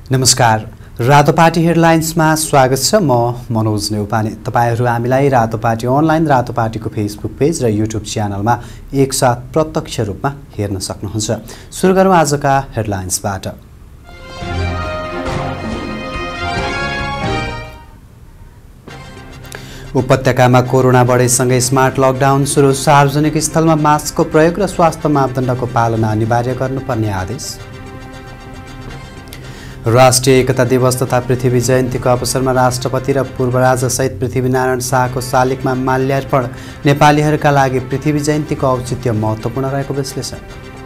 नमस्कार, रातोपाटी हेडलाइन्समा स्वागत छ। म मनोज नेउपाने। तपाईहरू हामीलाई रातोपाटी अनलाइन, रातोपाटीको फेसबुक पेज र युट्युब च्यानलमा एकसाथ प्रत्यक्ष रूपमा हेर्न सक्नुहुन्छ। सुरु गरौँ आजका हेडलाइन्सबाट। उपत्यकामा कोरोना बढेसँगै स्मार्ट लकडाउन सुरु। सार्वजनिक स्थलमा मास्कको प्रयोग र स्वास्थ्य मापदण्डको पालना अनिवार्य गर्नुपर्ने आदेश। राष्ट्रिय एकता दिवस तथा पृथ्वी जयन्तीको अवसरमा राष्ट्रपति र पूर्व राजासहित पृथ्वीनारायण शाहको शालिगमा माल्यार्पण। नेपालीहरूका लागि पृथ्वी जयन्तीको औचित्य महत्त्वपूर्ण रहेको विश्लेषण।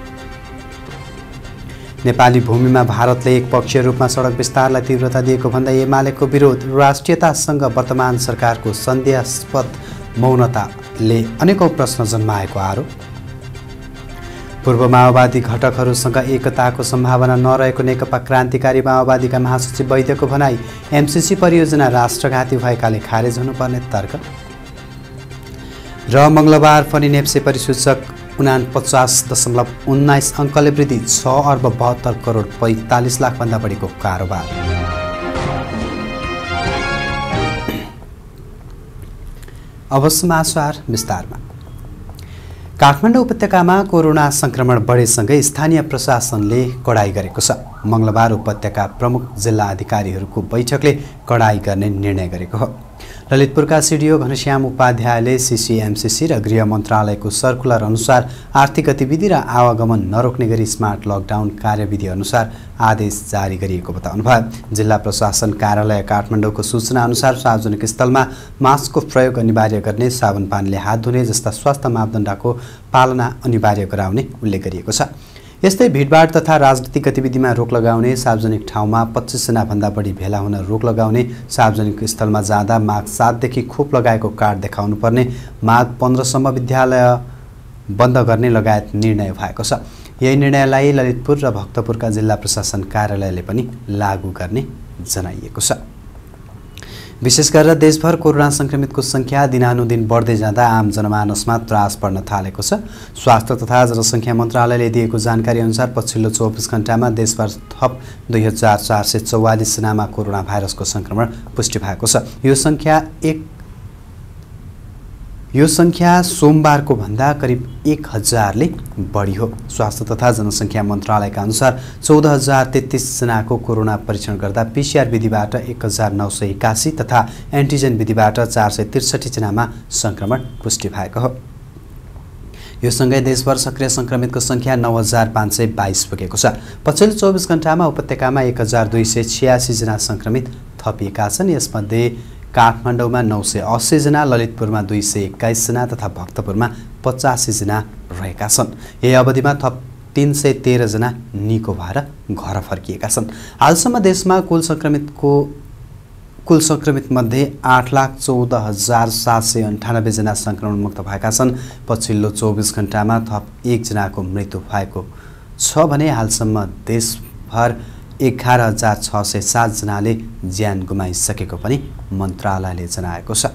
नेपाली भूमिमा भारतले एकपक्षीय रूपमा सडक विस्तारलाई तीव्रता दिएको भन्दै एमालेको विरोध। राष्ट्रियतासँग वर्तमान सरकारको सन्देहास्पद मौनताले अनेकौं प्रश्न जन्माएको आरोप। पूर्व माओवादी घटकहरूसँग एकताको सम्भावना नरहेको नेकपा क्रान्तिकारी माओवादीका महासचिव वैद्यको भनाई। एमसीसी परियोजना राष्ट्रघाती भएकाले खारेज हुनुपर्ने तर्क। र मङ्गलबार पनि नेप्से परिसूचक 49.19 अङ्कले वृद्धि। 6 अर्ब 72 करोड 45 लाखभन्दा बढीको कारोबार। अब समाचार विस्तारमा। काठमाडौँ उपत्यकामा कोरोना संक्रमण बढेसँगै स्थानीय प्रशासनले कडाई गरेको छ। मङ्गलबार उपत्यका प्रमुख जिल्ला अधिकारीहरूको बैठकले कडाई गर्ने निर्णय गरेको हो। ललितपुरका सिडिओ घनश्याम उपाध्यायले सीसीएमसीसी र गृह मन्त्रालयको सर्कुलर अनुसार आर्थिक गतिविधि र आवागमन नरोक्ने गरी स्मार्ट लकडाउन कार्यविधि अनुसार आदेश जारी गरिएको बताउनुभयो। जिल्ला प्रशासन कार्यालय काठमाडौँको सूचना अनुसार सार्वजनिक स्थलमा मास्कको प्रयोग अनिवार्य गर्ने, साबुन पानीले हात धुने जस्ता स्वास्थ्य मापदण्डको पालना अनिवार्य गराउने उल्लेख गरिएको छ। यस्तै भिडभाड तथा राजनीतिक गतिविधिमा रोक लगाउने, सार्वजनिक ठाउँमा 25 जनाभन्दा बढी भेला हुन रोक लगाउने, सार्वजनिक स्थलमा जाँदा माघ 7 देखि खोप लगाएको कार्ड देखाउनु पर्ने, माघ 15 सम्म विद्यालय बन्द गर्ने लगायत निर्णय भएको छ। यही निर्णयलाई ललितपुर र भक्तपुरका जिल्ला प्रशासन कार्यालयले पनि लागू गर्ने जनाइएको छ। विशेष गरेर देशभर कोरोना संक्रमितको संख्या दिनानुदिन बढ्दै जाँदा आम जनमानसमा त्रास पर्न थालेको छ। स्वास्थ्य तथा जनसङ्ख्या मन्त्रालयले दिएको जानकारी अनुसार पछिल्लो 24 घण्टामा देशभर थप 2444 जनामा कोरोना भाइरसको संक्रमण पुष्टि भएको छ। यो संख्या सोमबारको भन्दा करिब 1000ले बढी हो। स्वास्थ्य तथा जनसङ्ख्या मन्त्रालयका अनुसार 14033 जनाको कोरोना परीक्षण गर्दा पीसीआर विधिबाट 1981 तथा एन्टिजेन विधिबाट 463 जनामा संक्रमण पुष्टि भएको हो। यो सँगै देशभर सक्रिय संक्रमितको संख्या 9522 पुगेको छ। पछिल्लो 24 घण्टामा उपत्यकामा 1286 जना संक्रमित थपिएका छन्। यसमध्ये काठमाडौँमा 980 जना, ललितपुरमा 221 जना तथा भक्तपुरमा 85 जना रहेका छन्। यही अवधिमा थप 313 जना निको भएर घर फर्किएका छन्। हालसम्म देशमा कुल संक्रमित मध्ये 8,14,798 जना संक्रमणमुक्त भएका छन्। पछिल्लो 24 घण्टामा थप 1 जनाको मृत्यु भएको छ भने हालसम्म देशभर 11,607 जनाले ज्यान गुमाइसकेको पनि मन्त्रालयले जनाएको छ।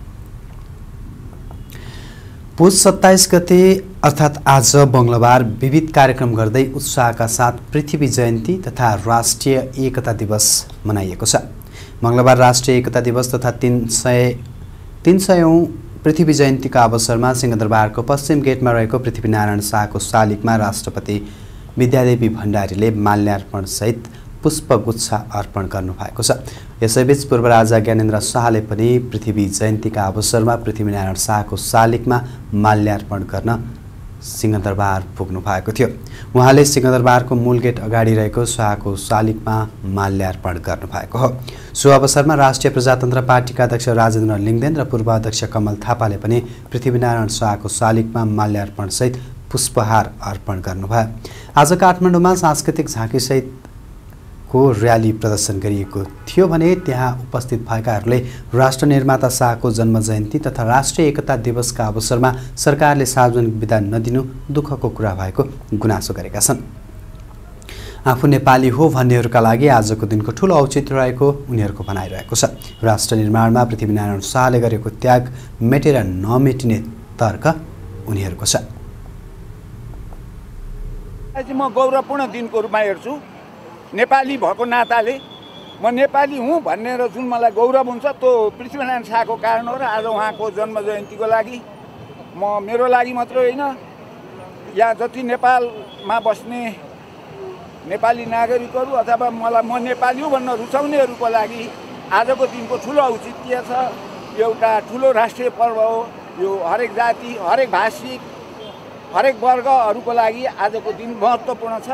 पुस 27 गते अर्थात् आज मङ्गलबार विविध कार्यक्रम गर्दै उत्साहका साथ पृथ्वी जयन्ती तथा राष्ट्रिय एकता दिवस मनाइएको छ। मङ्गलबार राष्ट्रिय एकता दिवस तथा 300औं पृथ्वी जयन्तीका अवसरमा सिंहदरबारको पश्चिम गेटमा रहेको पृथ्वीनारायण शाहको शालिगमा राष्ट्रपति विद्यादेवी भण्डारीले माल्यार्पण सहित पुष्पगुच्छ अर्पण गर्नुभएको छ। यसैबीच पूर्व राजा ज्ञानेन्द्र शाहले पनि पृथ्वी जयन्तीका अवसरमा पृथ्वीनारायण शाहको शालिगमा माल्यार्पण गर्न सिंहदरबार पुग्नु भएको थियो। उहाँले सिंहदरबारको मूल गेट अगाडि रहेको शाहको शालिगमा माल्यार्पण गर्नुभएको हो। सो अवसरमा राष्ट्रिय प्रजातन्त्र पार्टीका अध्यक्ष राजेन्द्र लिङ्गदेन र पूर्व अध्यक्ष कमल थापाले पनि पृथ्वीनारायण शाहको शालिगमा माल्यार्पण सहित पुष्पहार अर्पण गर्नुभयो। आज काठमाडौँमा सांस्कृतिक झाँकीसहितको र्याली प्रदर्शन गरिएको थियो भने त्यहाँ उपस्थित भएकाहरूले राष्ट्र निर्माता शाहको जन्म जयन्ती तथा राष्ट्रिय एकता दिवसका अवसरमा सरकारले सार्वजनिक बिदा नदिनु दुःखको कुरा भएको गुनासो गरेका छन्। आफू नेपाली हो भन्नेहरूका लागि आजको दिनको ठूलो औचित्य रहेको उनीहरूको भनाइरहेको छ। राष्ट्र निर्माणमा पृथ्वीनारायण शाहले गरेको त्याग मेटेर नमेटिने तर्क उनीहरूको छ। म गौरवपूर्ण दिनको रूपमा हेर्छु। नेपाली भएको नाताले म नेपाली हुँ भनेर जुन मलाई गौरव हुन्छ त्यो पृथ्वीनारायण शाहको कारण हो र आज उहाँको जन्म जयन्तीको लागि म मेरो लागि मात्र होइन यहाँ जति नेपालमा बस्ने नेपाली नागरिकहरू अथवा म नेपाली हो भन्न रुचाउनेहरूको लागि आजको दिनको ठुलो औचित्य छ। यो एउटा ठुलो राष्ट्रिय पर्व हो। यो हरेक जाति, हरेक भाषिक, हरेक वर्गहरूको लागि आजको दिन महत्त्वपूर्ण छ।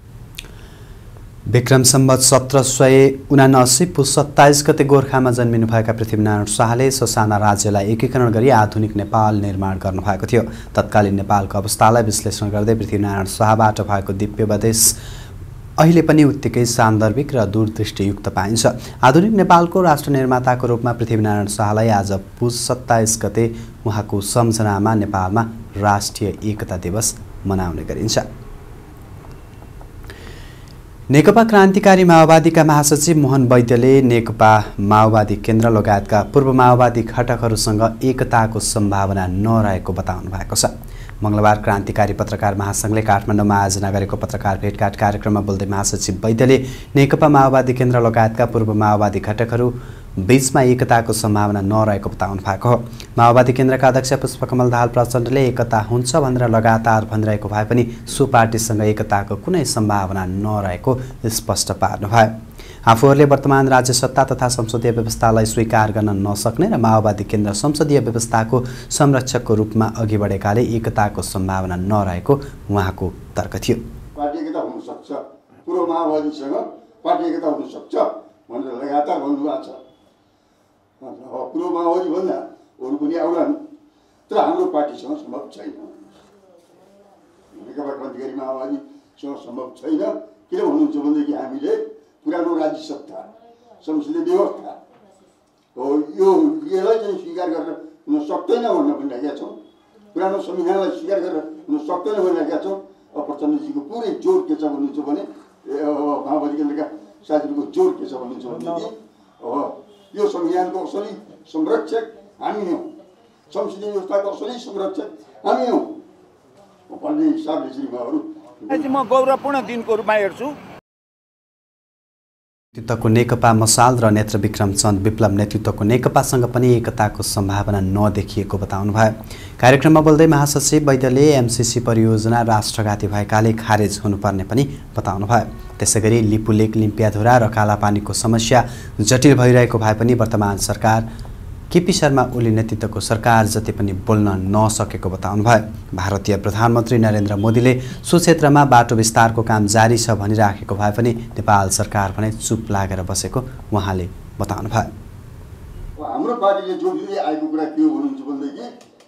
विक्रम सम्वत 1779 पुस 27 गते गोर्खामा जन्मिनुभएका पृथ्वीनारायण शाहले ससाना राज्यलाई एकीकरण गरी आधुनिक नेपाल निर्माण गर्नुभएको थियो। तत्कालीन नेपालको अवस्थालाई विश्लेषण गर्दै पृथ्वीनारायण शाहबाट भएको दिव्योपदेश अहिले पनि उत्तिकै सान्दर्भिक र दूरदृष्टियुक्त पाइन्छ। आधुनिक नेपालको राष्ट्र निर्माताको रूपमा पृथ्वीनारायण शाहलाई आज पुस 27 गते उहाँको सम्झनामा नेपालमा राष्ट्रिय एकता दिवस मनाउने गरिन्छ। नेकपा क्रान्तिकारी माओवादीका महासचिव मोहन वैद्यले नेकपा माओवादी केन्द्र लगायतका पूर्व माओवादी घटकहरूसँग एकताको सम्भावना नरहेको बताउनु भएको छ। मंगलबार क्रान्तिकारी पत्रकार महासंघले काठमाडौँमा आयोजना गरेको पत्रकार भेटघाट कार्यक्रममा बोल्दै महासचिव वैद्यले नेकपा माओवादी केन्द्र लगायतका पूर्व माओवादी घटकहरू बीचमा एकताको सम्भावना नरहेको बताउनु भएको हो। माओवादी केन्द्रका अध्यक्ष पुष्पकमल दाहाल प्रचण्डले एकता हुन्छ भनेर लगातार भनिरहेको भए पनि सो पार्टीसँग एकताको कुनै सम्भावना नरहेको स्पष्ट पार्नुभयो। आफूहरूले वर्तमान राज्य सत्ता तथा संसदीय व्यवस्थालाई स्वीकार गर्न नसक्ने र माओवादी केन्द्र संसदीय व्यवस्थाको संरक्षकको रूपमा अघि बढेकाले एकताको सम्भावना नरहेको उहाँको तर्क थियो। पार्टी एकता हुन सक्छ, पूर्व माओवादीसँग पार्टी एकता हुन सक्छ भनेर लगातार भन्नुभएको छ। पूर्व माओवादी भन्दा अरू पनि आउलान्, तर हाम्रो पार्टीसँग सम्भव छैन। नेकपा क्रान्तिकारी माओवादीसँग सम्भव छैन। किन भन्नुहुन्छ भनेदेखि हामीले पुरानो राज्य सत्ता, संसदीय व्यवस्था हो, यसलाई चाहिँ स्वीकार गरेर हुन सक्दैन भनेर भनिरहेका छौँ। पुरानो संविधानलाई स्वीकार गरेर हुन सक्दैन भनिरहेका छौँ। अब प्रचण्डजीको पुरै जोर के छ भन्नुहुन्छ भने, माओवादी केन्द्रका साथीहरूको जोर के छ भन्नुहुन्छ भनेदेखि यो संविधानको असली संरक्षक हामी हौँ, संसदीय व्यवस्थाको असली संरक्षक हामी हौँ भन्ने हिसाबले चाहिँ उहाँहरू म गौरवपूर्ण दिनको रूपमा हेर्छु। नेतृत्वको नेकपा मसाल र नेत्र विक्रम चन्द विप्लव नेतृत्वको नेकपासँग पनि एकताको सम्भावना नदेखिएको बताउनुभयो। कार्यक्रममा बोल्दै महासचिव वैद्यले एमसीसी परियोजना राष्ट्रघाती भएकाले खारेज हुनुपर्ने पनि बताउनुभयो। त्यसैगरी लिपुलेक, लिम्पियाधुरा र कालापानीको समस्या जटिल भइरहेको भए पनि वर्तमान सरकार केपी शर्मा ओली नेतृत्वको सरकार जति पनि बोल्न नसकेको बताउनुभयो। भारतीय प्रधानमन्त्री नरेन्द्र मोदीले सो क्षेत्रमा बाटो विस्तारको काम जारी छ भनिराखेको भए पनि नेपाल सरकार भने चुप लागेर बसेको उहाँले बताउनुभयो। हाम्रो पार्टीले जोड दिँदै आएको कुरा के हो भन्नुहुन्छ भनेदेखि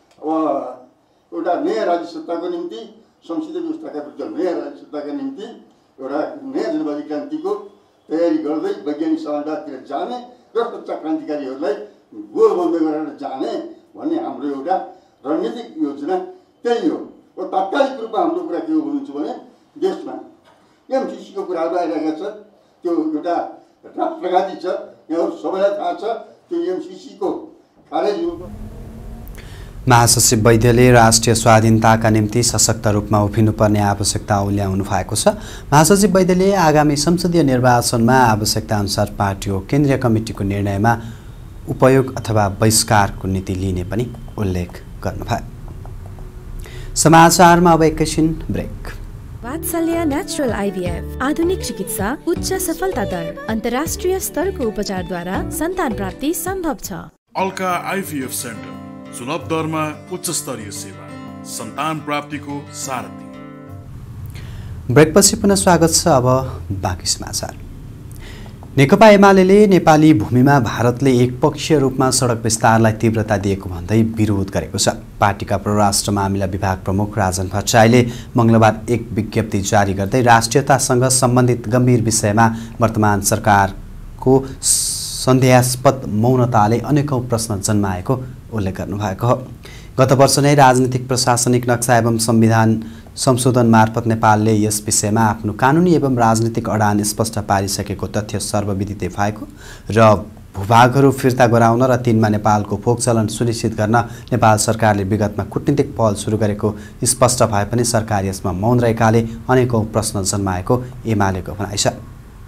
एउटा नयाँ राज्य सत्ताको निम्ति, संसदीय व्यवस्थाका विरुद्ध नयाँ राज्य सत्ताका निम्ति एउटा नयाँ जनवादी क्रान्तिको तयारी गर्दै वैज्ञानिक समाजवादतिर जाने र सच्चा क्रान्तिकारीहरूलाई गोल बन्द गरेर जाने भन्ने हाम्रो एउटा रणनीतिक योजना त्यही हो। तात्कालिक रूपमा हाम्रो कुरा के हो भन्नुहुन्छ भने देशमा एमसीसीको कुराहरू आइरहेका छ। त्यो एउटा राष्ट्रघाती छ, यहाँहरू सबैलाई थाहा छ। त्यो एमसीसीको खारेज महासचिव वैद्यले राष्ट्रिय स्वाधीनताका निम्ति सशक्त रूपमा उभिनुपर्ने आवश्यकता उल्याउनु भएको छ। महासचिव वैद्यले आगामी संसदीय निर्वाचनमा आवश्यकताअनुसार पार्टीको केन्द्रीय कमिटीको निर्णयमा उपयोग अथवा बहिष्कारको नीति लिने पनि उल्लेख गर्नुभयो। समाचारमा अब एकैछिन ब्रेक। वात्सल्य नेचुरल आइभीएफ आधुनिक चिकित्सा, उच्च सफलता दर, अन्तर्राष्ट्रिय स्तरको उपचारद्वारा सन्तान प्राप्ति सम्भव छ। अल्का आइभीएफ सेन्टर सुलभ दरमा उच्च स्तरीय सेवा, सन्तान प्राप्तिको सारथी। ब्रेकपछि पुनः स्वागत छ। अब बाँकी समाचार। नेकपा एमाले नेपाली भूमिमा भारतले एकपक्षीय रूपमा सडक विस्तारलाई तीव्रता दिएको भन्दै विरोध गरेको छ। पार्टीका परराष्ट्र मामिला विभाग प्रमुख राजन भट्टराईले मंगलबार एक विज्ञप्ति जारी गर्दै राष्ट्रियतासँग सम्बन्धित गम्भीर विषयमा वर्तमान सरकारको सन्देहास्पद मौनताले अनेकौं प्रश्न जन्माएको उल्लेख गर्नुभएको हो। गत वर्ष नै राजनीतिक प्रशासनिक नक्सा एवं संविधान संशोधन मार्फत नेपालले यस विषयमा आफ्नो कानुनी एवं राजनीतिक अडान स्पष्ट पारिसकेको तथ्य सर्वविदितै भएको र भूभागहरू फिर्ता गराउन र तिनमा नेपालको फोकचलन सुनिश्चित गर्न नेपाल सरकारले विगतमा कूटनीतिक पहल सुरु गरेको स्पष्ट भए पनि सरकार यसमा मौन रहेकाले अनेकौं प्रश्न जन्माएको एमालेको भनाइ छ।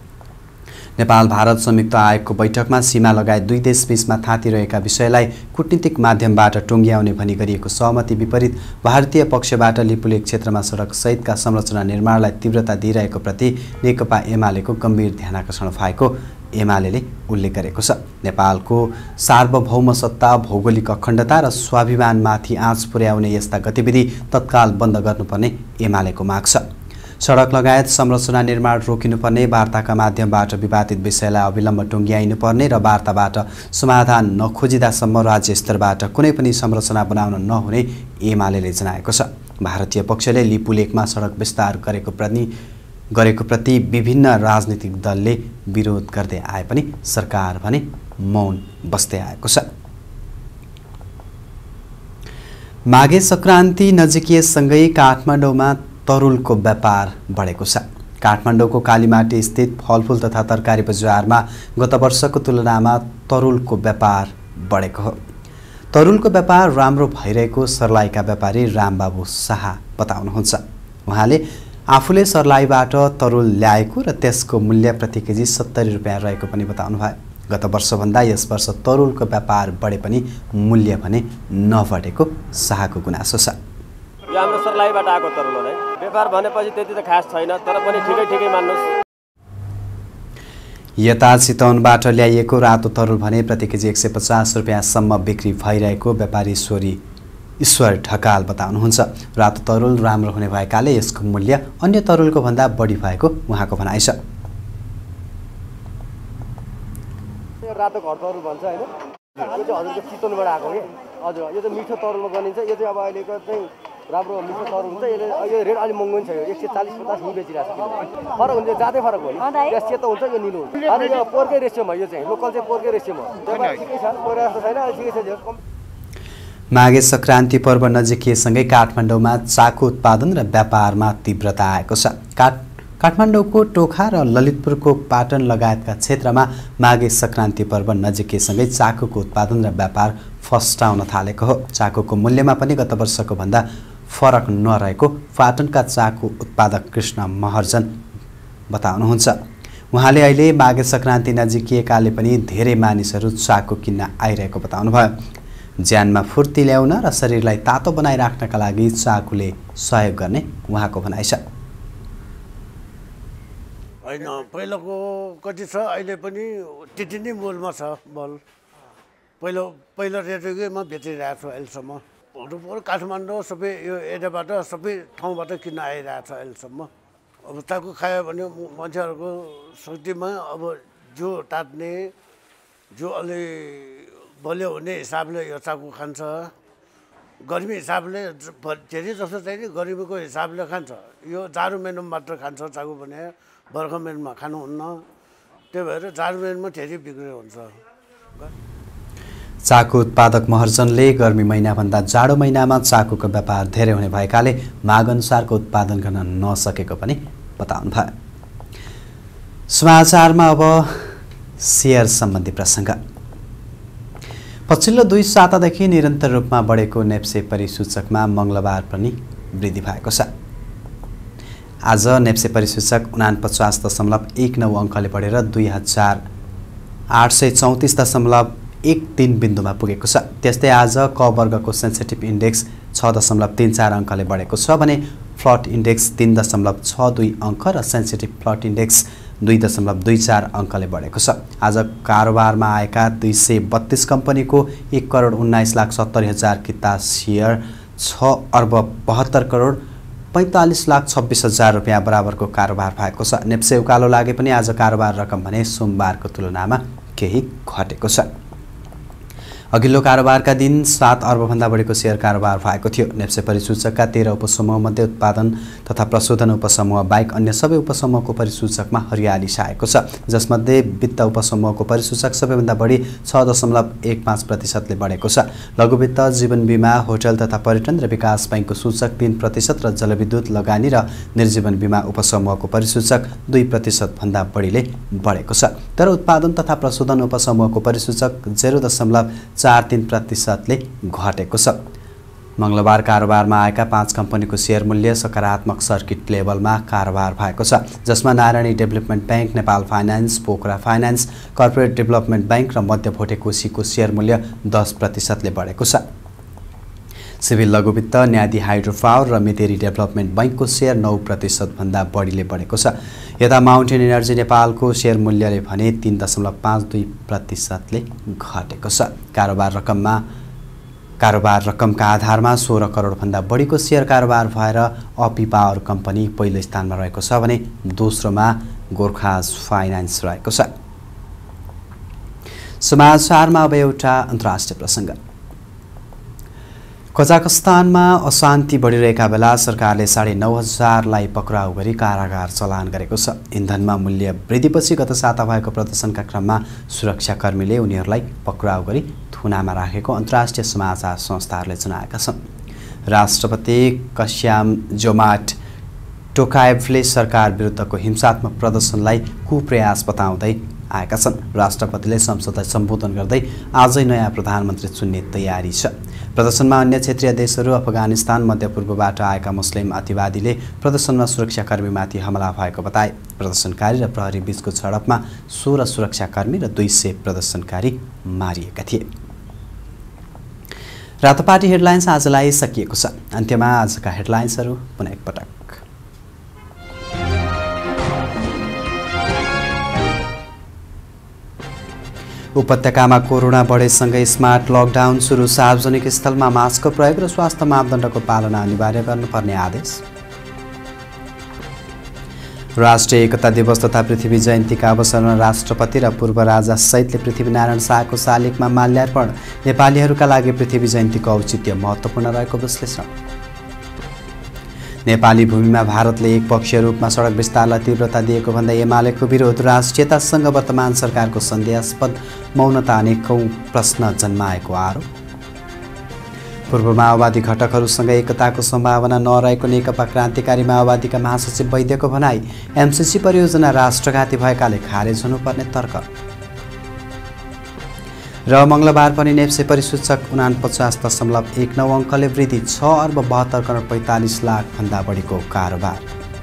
नेपाल भारत संयुक्त आयोगको बैठकमा सीमा लगायत दुई देशबीचमा थाँतिरहेका विषयलाई कूटनीतिक माध्यमबाट टुङ्ग्याउने भनी गरिएको सहमति विपरीत भारतीय पक्षबाट लिपुलेक क्षेत्रमा सडक सहितका संरचना निर्माणलाई तीव्रता दिइरहेको प्रति नेकपा एमालेको गम्भीर ध्यानाकर्षण भएको एमालेले उल्लेख गरेको छ। नेपालको सार्वभौम सत्ता, भौगोलिक अखण्डता र स्वाभिमानमाथि आँच पुर्याउने यस्ता गतिविधि तत्काल बन्द गर्नुपर्ने एमालेको माग छ। सडक लगायत संरचना निर्माण रोकिनुपर्ने, वार्ताका माध्यमबाट विवादित विषयलाई अविलम्ब टुङ्ग्याइनुपर्ने र वार्ताबाट समाधान नखोजिदासम्म राज्य स्तरबाट कुनै पनि संरचना बनाउन नहुने एमालेले जनाएको छ। भारतीय पक्षले लिपुलेकमा सडक विस्तार गरेको प्रति विभिन्न राजनीतिक दलले विरोध गर्दै आए पनि सरकार भने मौन बस्दै आएको छ। माघे संक्रान्ति नजिकिएसँगै काठमाडौँमा तरुलको व्यापार बढेको छ। काठमाडौँको कालीमाटी स्थित फलफुल तथा तरकारी बजारमा गत वर्षको तुलनामा तरुलको व्यापार बढेको हो। तरुलको व्यापार राम्रो भइरहेको सर्लाहीका व्यापारी रामबाबु शाह बताउनुहुन्छ। उहाँले आफूले सर्लाहीबाट तरुल ल्याएको र त्यसको मूल्य प्रति केजी 70 रुपियाँ रहेको पनि बताउनुभयो। गत वर्षभन्दा यस वर्ष तरुलको व्यापार बढे पनि मूल्य भने नबढेको शाहको गुनासो छ। यो हाम्रो सर्लाहीबाट आएको तरुल हो। व्यापार भनेपछि त्यति त खास छैन, तर पनि ठिकै मान्नुहोस्। यता चितवनबाट ल्याइएको रातो तरुल भने प्रति केजी 150 रुपियाँसम्म बिक्री भइरहेको व्यापारी ईश्वर ढकाल बताउनुहुन्छ। रातो तरुल राम्रो हुने भएकाले यसको मूल्य अन्य तरुलको भन्दा बढी भएको उहाँको भनाइ छ। रातो घर तरुल भन्छ हैन, यो चाहिँ हजुरको चितवनबाट आएको के। हजुर, यो चाहिँ मिठो तरुलमा गनिन्छ। यो चाहिँ अब अहिलेको चाहिँ राम्रो मिठो तरुल हुन्छ। यो रेट अलि महँगो नि छ। यो 140-50 नि बेचिरहेको छ। फरक हुन्छ, ज्यादै फरक हो नि। त्यस सेतो हुन्छ, यो निलो हुन्छ। अनि यो पोरकै रेसियोमा, यो चाहिँ लोकल चाहिँ पोरकै रेसियोमा। ठिकै छ, पोरा जस्तो छैन, ठिकै छ। माघे संक्रान्ति पर्व नजिकिएसँगै काठमाडौँमा चाको उत्पादन र व्यापारमा तीव्रता आएको छ। काठमाडौँको टोखा र ललितपुरको पाटन लगायतका क्षेत्रमा माघे संक्रान्ति पर्व नजिकिएसँगै चाकोको उत्पादन र व्यापार फस्टाउन थालेको हो। चाकोको मूल्यमा पनि गत वर्षको भन्दा फरक नरहेको पाटनका चाको उत्पादक कृष्ण महर्जन बताउनुहुन्छ। उहाँले अहिले माघे संक्रान्ति नजिकिएकाले पनि धेरै मानिसहरू चाको किन्न आइरहेको बताउनुभयो। ज्यानमा फुर्ती ल्याउन र शरीरलाई तातो बनाइराख्नका लागि चाकुले सहयोग गर्ने उहाँको भनाइ छ। होइन, पहिलाको कति छ, अहिले पनि त्यति नै मोलमा छ बल। पहिलो रेटमा बेचिरहेको छु अहिलेसम्म। काठमाडौँ सबै यो एरियाबाट सबै ठाउँबाट किन्न आइरहेको छ अहिलेसम्म। अब चाकु खायो भने मान्छेहरूको शक्तिमा अब जो टाट्ने, जो अलि बलियो हुने हिसाबले यो चाकु खान्छ। गर्मी हिसाबले धेरै जस्तो चाहिँ गर्मीको हिसाबले खान्छ। यो जाडो महिनामा मात्र खान्छ चाकु भने, बर्खा महिनामा खानुहुन्न। त्यही भएर जाडो महिनामा धेरै बिक्री हुन्छ। चाकु उत्पादक महर्जनले गर्मी महिनाभन्दा जाडो महिनामा चाकुको व्यापार धेरै हुने भएकाले माग अनुसारको उत्पादन गर्न नसकेको पनि बताउनु भयो। समाचारमा अब सेयर सम्बन्धी प्रसङ्ग। पछिल्लो 2 सातादेखि निरन्तर रूपमा बढेको नेप्से परिसूचकमा मंगलबार पनि वृद्धि भएको छ। आज नेप्से परिसूचक 49.19 अङ्कले बढेर 2834.13 बिन्दुमा पुगेको छ। त्यस्तै आज क वर्गको सेन्सिटिभ इन्डेक्स 6.34 अङ्कले बढेको छ भने फ्लट इन्डेक्स 3.62 अङ्क र सेन्सिटिभ फ्लट इन्डेक्स 2.24 अङ्कले बढेको छ। आज कारोबारमा आएका 232 कम्पनीको 1,19,70,000 किता सेयर 6,72,45,26,000 रुपियाँ बराबरको कारोबार भएको छ। नेप्से उकालो लागे पनि आज कारोबार रकम भने सोमबारको तुलनामा केही घटेको छ। अघिल्लो कारोबारका दिन 7 अर्बभन्दा बढीको सेयर कारोबार भएको थियो। नेप्से परिसूचकका 13 उपसमूहमध्ये उत्पादन तथा प्रशोधन उपसमूह बाहेक अन्य सबै उपसमूहको परिसूचकमा हरियाली छाएको छ, जसमध्ये वित्त उपसमूहको परिसूचक सबैभन्दा बढी 6.15% बढेको छ। लघुवित्त, जीवन बीमा, होटल तथा पर्यटन र विकास बैंकको सूचक 3% र जलविद्युत, लगानी र निर्जीवन बीमा उपसमूहको परिसूचक 2% भन्दा बढीले बढेको छ। तर उत्पादन तथा प्रशोधन उपसमूहको परिसूचक 0.43% घटेको छ। मङ्गलबार कारोबारमा आएका 5 कम्पनीको सेयर मूल्य सकारात्मक सर्किट लेभलमा कारोबार भएको छ, जसमा Narayani development bank, Nepal finance, Pokhara finance, corporate development bank र मध्य भोटे कोशीको सेयर मूल्य 10% ले बढेको छ। सिभिल लघुवित्त, न्यादी हाइड्रो पावर र मेतेरी डेभलपमेन्ट बैङ्कको सेयर 9% भन्दा बढीले बढेको छ। यता माउन्टेन एनर्जी नेपालको सेयर मूल्यले भने 3.52% ले घटेको छ। कारोबार रकमका आधारमा 16 करोड भन्दा बढीको सेयर कारोबार भएर अपी पावर कम्पनी पहिलो स्थानमा रहेको छ भने दोस्रोमा गोर्खाज फाइनान्स रहेको छ। समाचारमा अब एउटा अन्तर्राष्ट्रिय प्रसङ्ग। कजाकस्तानमा अशान्ति बढिरहेका बेला सरकारले 9,500लाई पक्राउ गरी कारागार चलान गरेको छ। इन्धनमा मूल्य वृद्धिपछि गत साता भएको प्रदर्शनका क्रममा सुरक्षाकर्मीले उनीहरूलाई पक्राउ गरी थुनामा राखेको अन्तर्राष्ट्रिय समाचार संस्थाहरूले जनाएका छन्। राष्ट्रपति कस्याम जोमाट टोकायेभले सरकार विरुद्धको हिंसात्मक प्रदर्शनलाई कुप्रयास बताउँदै आएका छन्। राष्ट्रपतिले संसदलाई सम्बोधन गर्दै आजै नयाँ प्रधानमन्त्री चुन्ने तयारी छ। प्रदर्शनमा अन्य क्षेत्रीय देशहरू, अफगानिस्तान, मध्यपूर्वबाट आएका मुस्लिम अतिवादीले प्रदर्शनमा सुरक्षाकर्मीमाथि हमला भएको बताए। प्रदर्शनकारी र प्रहरी बीचको झडपमा 16 सुरक्षाकर्मी र 200 प्रदर्शनकारी मारिएका थिए। रातोपाटी हेडलाइन्स आजलाई सकिएको छ। अन्त्यमा आजका हेडलाइन्सहरू पुनः एकपटक। उपत्यकामा कोरोना बढेसँगै स्मार्ट लकडाउन सुरु। सार्वजनिक स्थलमा मास्कको प्रयोग र स्वास्थ्य मापदण्डको पालना अनिवार्य गर्नुपर्ने आदेश। राष्ट्रिय एकता दिवस तथा पृथ्वी जयन्तीका अवसरमा राष्ट्रपति र पूर्व राजा सहितले पृथ्वीनारायण शाहको शालिगमा माल्यार्पण। नेपालीहरूका लागि पृथ्वी जयन्तीको औचित्य महत्त्वपूर्ण रहेको विश्लेषण। नेपाली भूमिमा भारतले एकपक्षीय रूपमा सडक विस्तारलाई तीव्रता दिएको भन्दै एमालेको विरोध। राष्ट्रियतासँग वर्तमान सरकारको सन्देहास्पद मौनता अनेकौं प्रश्न जन्माएको आरोप। पूर्व माओवादी घटकहरूसँग एकताको सम्भावना नरहेको नेकपा क्रान्तिकारी माओवादीका महासचिव वैद्यको भनाई। एमसिसी परियोजना राष्ट्रघाती भएकाले खारेज हुनुपर्ने तर्क। र मङ्गलबार पनि नेप्से परिसूचक 49.19 अङ्कले वृद्धि। 6,72,45,00,000 भन्दा बढीको कारोबार।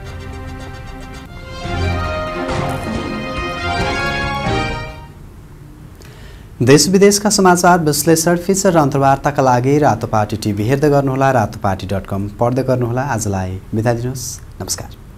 देश विदेशका समाचार, विश्लेषण, फिचर र अन्तर्वार्ताका लागि रातोपाटी टिभी हेर्दै गर्नुहोला, ratopati.com पढ्दै गर्नुहोला। आजलाई बिदा दिनुहोस्। नमस्कार।